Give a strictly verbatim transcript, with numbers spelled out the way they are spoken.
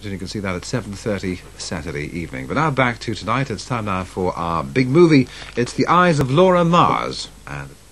And you can see that at seven thirty Saturday evening. But now back to tonight. It's time now for our big movie. It's The Eyes of Laura Mars. And